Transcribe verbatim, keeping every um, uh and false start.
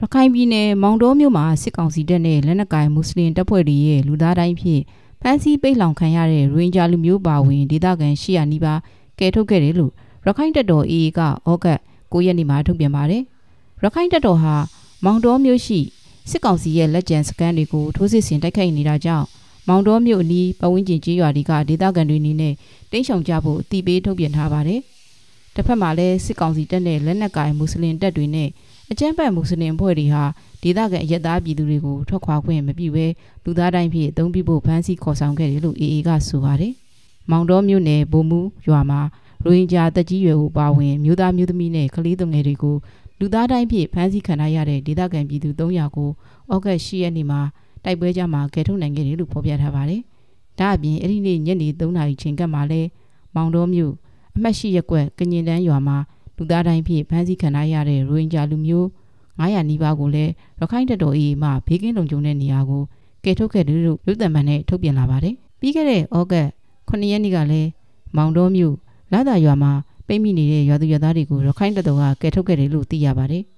ခိုင်ပြည်နယ်မောင်တောမြို့မှာစစ်ကောင်စီတပ်နဲ့လက်နက်ကိုင်မွတ်စလင်တပ်ဖွဲ့တွေရဲ့လူသားတိုင်းဖြင့်ဖမ်းဆီးပိတ်လှောင်ခံရတဲ့ရိုဟင်ဂျာလူမျိုးပါဝင်ဒေသခံရှစ်ရာနီးပါးကယ်ထုတ်ခဲ့တယ်လို့ရခိုင်တပ်တော် အေအေ ကဩဂတ်ကိုရက်နေ့မှာထုတ်ပြန်ပါတယ်။ရခိုင်တပ်တော်ဟာမောင်တောမြို့ရှိစစ်ကောင်စီရဲ့လက်ကျန်စခန်းတွေကိုထိုးစစ်ဆင်တိုက်ခိုက်နေတာကြောင့်မောင်တောမြို့အနီးပတ်ဝန်းကျင်ကျေးရွာတွေကဒေသခံတွေအနေနဲ့တိမ်းရှောင်ကြဖို့အသိပေးထုတ်ပြန်ထားပါတယ်။တစ်ဖက်မှာလည်းစစ်ကောင်စီတပ်နဲ့လက်နက်ကိုင်မွတ်စလင်တပ်တွေနဲ့အကြမ်းဖက်မွတ်စလင်အဖွဲ့တွေဟာဒေသခံအရက်သားပြည်သူတွေကိုထွက်ခွာခွင့်မပြုဘဲလူသားတိုင်းဖြင့်အသုံးပြုဖို့ဖမ်းဆီးခေါ်ဆောင်ခဲ့တယ်လို့ အေအေ ကဆိုပါတယ်။မောင်တောမြို့နယ်ဗိုလ်မူရွာမှာရိုဟင်ဂျာတပ်ကြီးရွယ်ကိုပါဝင်မြို့သားမျိုးသမီးနဲ့ကလေးသူငယ်တွေကိုလူသားတိုင်းဖြင့်ဖမ်းဆီးခံရတဲ့ဒေသခံပြည်သူသုံးရာကိုဩဂတ်ရှစ်ရက်နေ့မှာတိုက်ပွဲကြမှာကယ်ထုတ်နိုင်ခဲ့တယ်လို့ဖော်ပြထားပါတယ်။ဒါအပြင်အဲ့ဒီနေ့ညနေသုံးနာရီချိန်ကမှလည်းမောင်တောမြို့အမှတ်ရှိရပ်ကွက်ကညင်တန်းရွာမှာလူသားတိုင်းဖြင့်ဖမ်းဆီးခံရတဲ့ရိုဟင်ဂျာလူမျိုးငါးရာနီးပါးကိုလည်းရခိုင်တပ်တော် အေအေ မှဘေးကင်းလုံခြုံတဲ့နေရာကိုကယ်ထုတ်ခဲ့တယ်လို့လူသံမှန်နဲ့ထုတ်ပြန်လာပါတယ်။ပြီးခဲ့တဲ့ဩဂတ်ခုနှစ်ရက်နေ့ကလည်းမောင်တောမြို့လာသာရွာမှာပိတ်မိနေတဲ့ရွာသူရွာသားတွေကိုရခိုင်တပ်တော်ကကယ်ထုတ်ခဲ့တယ်လို့သိရပါတယ်။